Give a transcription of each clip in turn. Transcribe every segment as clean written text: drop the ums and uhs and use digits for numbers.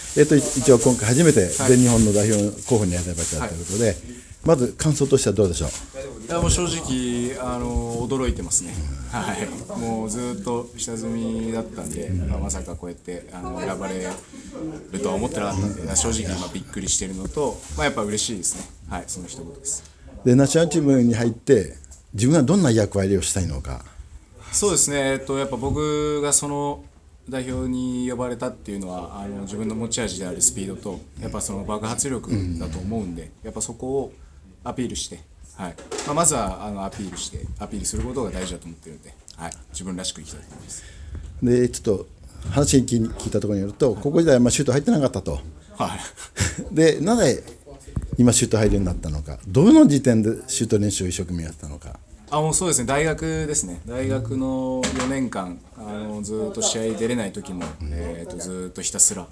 一応今回初めて全日本の代表候補に選ばれたということで、まず感想としてはどうでしょう。 いやもう正直驚いてますね。はい。もうずっと下積みだったんで、まさかこうやって選ばれるとは思ってなかったんで、正直今びっくりしてるのと、やっぱ嬉しいですね。はい、その一言です。 でナショナルチームに入って自分はどんな役割をしたいのか。 そうですね。やっぱ僕がその代表に呼ばれたっていうのは自分の持ち味であるスピードとやっぱその爆発力だと思うんで、やっぱそこをアピールして、はい。まずはアピールすることが大事だと思ってるんで、はい、自分らしくいきたいと思います。 でちょっと話聞いたところによると、高校時代はシュート入ってなかったと。 はい。 でなぜ今シュート入るようになったのか、どの時点でシュート練習を一生懸命やってたのか。 もうそうですね、大学ですね。大学の4年間ずっと試合出れない時も、ずっとひたすら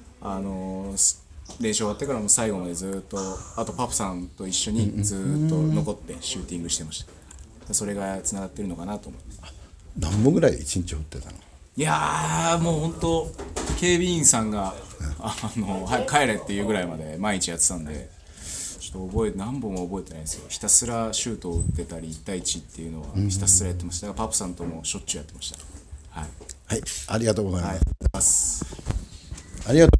練習終わってからも最後までずっと、あとパプさんと一緒にずっと残ってシューティングしてました。それがつながってるのかなと思います。 何本ぐらい1日打ってたの。 いやーもう本当警備員さんが早く帰れっていうぐらいまで毎日やってたんで、ちょっと何本も覚えてないんですよ。ひたすらシュートを打ってたり1対1っていうのはひたすらやってました。だからパプさんともしょっちゅうやってました。はい、 はい、ありがとうございます。 はい、 ありがとう。